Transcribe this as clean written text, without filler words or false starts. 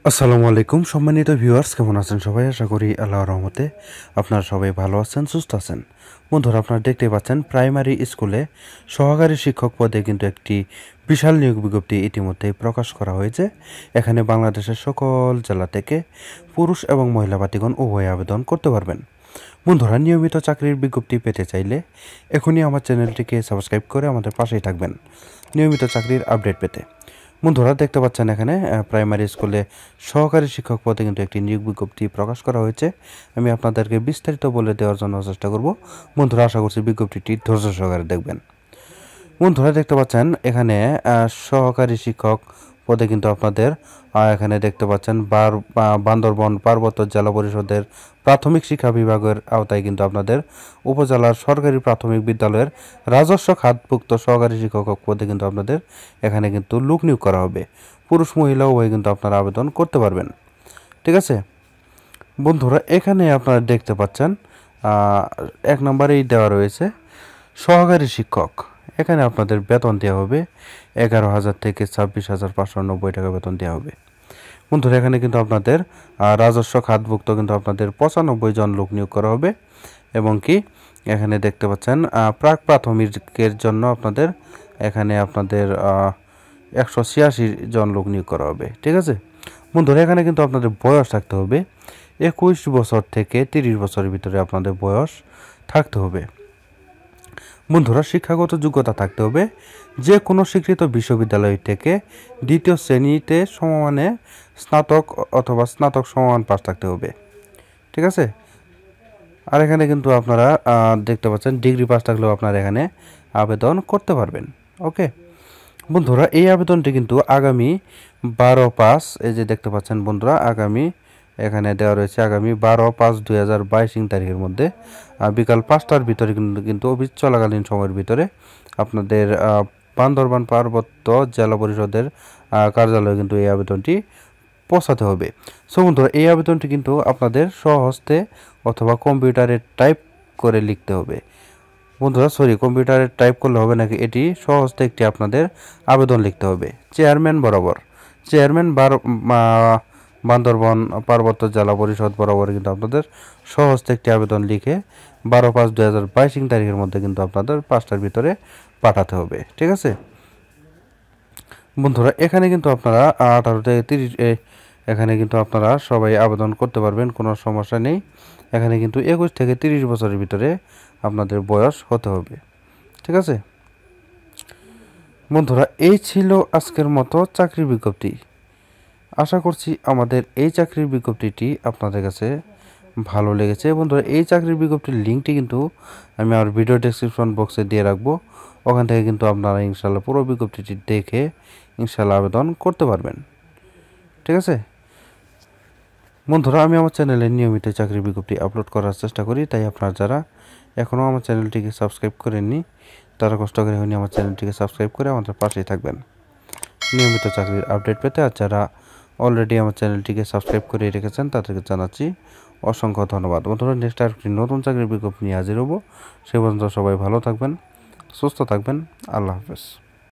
আসসালামু আলাইকুম সম্মানিত ভিউয়ার্স, কেমন আছেন সবাই? আশা করি আল্লাহর রহমতে আপনারা সবাই ভালো আছেন, সুস্থ আছেন। বন্ধুরা, আপনারা দেখতে পাচ্ছেন প্রাইমারি স্কুলে সহকারী শিক্ষক পদে কিন্তু একটি বিশাল নিয়োগ বিজ্ঞপ্তি ইতিমধ্যেই প্রকাশ করা হয়েছে। এখানে বাংলাদেশের সকল জেলা থেকে পুরুষ এবং মহিলা প্রার্থীগণ উভয়ে আবেদন করতে পারবেন। বন্ধুরা, নিয়মিত চাকরির বিজ্ঞপ্তি পেতে চাইলে এখনই আমার চ্যানেলটিকে সাবস্ক্রাইব করে আমাদের পাশেই থাকবেন নিয়মিত চাকরির আপডেট পেতে। বন্ধুরা, দেখতে পাচ্ছেন এখানে প্রাইমারি স্কুলে সহকারী শিক্ষক পদে কিন্তু একটি নিয়োগ বিজ্ঞপ্তি প্রকাশ করা হয়েছে। আমি আপনাদেরকে বিস্তারিত বলে দেওয়ার জন্য চেষ্টা করব। বন্ধুরা, আশা করছি বিজ্ঞপ্তিটি ধৈর্য সহকারে দেখবেন। বন্ধুরা, দেখতে পাচ্ছেন এখানে সহকারী শিক্ষক পদে কিন্তু আপনাদের এখানে দেখতে পাচ্ছেন বান্দরবন পার্বত্য জেলা পরিষদের প্রাথমিক শিক্ষা বিভাগের আওতায় কিন্তু আপনাদের উপজেলার সরকারি প্রাথমিক বিদ্যালয়ের রাজস্ব খাতভুক্ত সহকারী শিক্ষক পদে কিন্তু আপনাদের এখানে কিন্তু লোক নিয়োগ করা হবে। পুরুষ মহিলা উভয় কিন্তু আপনারা আবেদন করতে পারবেন। ঠিক আছে বন্ধুরা, এখানে আপনারা দেখতে পাচ্ছেন 1 নম্বরেই দেওয়া রয়েছে সহকারী শিক্ষক। এখানে আপনাদের বেতন দেওয়া হবে 11,000 থেকে 26,590 টাকা বেতন দেওয়া হবে। বন্ধুরা, এখানে কিন্তু আপনাদের রাজস্ব খাতভুক্ত কিন্তু আপনাদের 95 জন লোক নিয়োগ করা হবে এবং কি এখানে দেখতে পাচ্ছেন প্রাক প্রাথমিকের জন্য আপনাদের এখানে আপনাদের 186 জন লোক নিয়োগ করা হবে। ঠিক আছে বন্ধুরা, এখানে কিন্তু আপনাদের বয়স থাকতে হবে 21 বছর থেকে 30 বছরের ভিতরে আপনাদের বয়স থাকতে হবে। বন্ধুরা, শিক্ষাগত যোগ্যতা থাকতে হবে যে কোনো স্বীকৃত বিশ্ববিদ্যালয় থেকে 2য় শ্রেণীতে সমমানে স্নাতক অথবা স্নাতক সমমান পাস থাকতে হবে। ঠিক আছে, আর এখানে কিন্তু আপনারা দেখতে পাচ্ছেন ডিগ্রি পাস থাকলেও আপনারা এখানে আবেদন করতে পারবেন। ওকে বন্ধুরা, এই আবেদনটি কিন্তু আগামী 12/5 এই যে দেখতে পাচ্ছেন বন্ধুরা, আগামী এখানে দেওয়া রয়েছে আগামী 12/5/2022 তারিখের মধ্যে বিকাল 5টার ভিতরে কিন্তু অফিস চলাকালীন সময়ের ভিতরে আপনাদের বান্দরবান পার্বত্য জেলা পরিষদের কার্যালয়ে কিন্তু এই আবেদনটি পৌঁছাতে হবে। সো বন্ধুরা, এই আবেদনটি কিন্তু আপনাদের স্বহস্তে অথবা কম্পিউটারে টাইপ করে লিখতে হবে। বন্ধুরা কম্পিউটারে টাইপ করলে হবে নাকি, এটি স্বহস্তে একটি আপনাদের আবেদন লিখতে হবে চেয়ারম্যান বরাবর। চেয়ারম্যান বান্দরবান পার্বত্য জেলা পরিষদ বরাবর কিন্তু আপনাদের স্বহস্তে একটি আবেদন লিখে 12/5/2022 তারিখের মধ্যে কিন্তু আপনাদের 5টার ভিতরে পাঠাতে হবে। ঠিক আছে বন্ধুরা, এখানে কিন্তু আপনারা 18 থেকে 30 এখানে কিন্তু আপনারা সবাই আবেদন করতে পারবেন, কোনো সমস্যা নেই। এখানে কিন্তু 21 থেকে 30 বছরের ভিতরে আপনাদের বয়স হতে হবে। ঠিক আছে বন্ধুরা, এই ছিল আজকের মতো চাকরির বিজ্ঞপ্তি। আশা করছি আমাদের এই চাকরির বিজ্ঞপ্তিটি আপনাদের কাছে ভালো লেগেছে। বন্ধুরা, এই চাকরির বিজ্ঞপ্তির লিঙ্কটি কিন্তু আমি আমার ভিডিও ডেসক্রিপশন বক্সে দিয়ে রাখবো। ওখান থেকে কিন্তু আপনারা ইনশাল্লাহ পুরো বিজ্ঞপ্তিটি দেখে ইনশাল্লাহ আবেদন করতে পারবেন। ঠিক আছে বন্ধুরা, আমি আমার চ্যানেলে নিয়মিত চাকরির বিজ্ঞপ্তি আপলোড করার চেষ্টা করি, তাই আপনারা যারা এখনও আমার চ্যানেলটিকে সাবস্ক্রাইব করেননি তারা কষ্ট করে হয়নি আমার চ্যানেলটিকে সাবস্ক্রাইব করে আমাদের পাশেই থাকবেন নিয়মিত চাকরির আপডেট পেতে। আর যারা অলরেডি আমার চ্যানেলটিকে সাবস্ক্রাইব করে রেখেছেন তাদেরকে জানাচ্ছি অসংখ্য ধন্যবাদ। বন্ধুরা, নেক্সট আর একটি নতুন চাকরির বিজ্ঞপ্তি নিয়ে হাজির হব। সে পর্যন্ত সবাই ভালো থাকবেন, সুস্থ থাকবেন। আল্লাহ হাফেজ।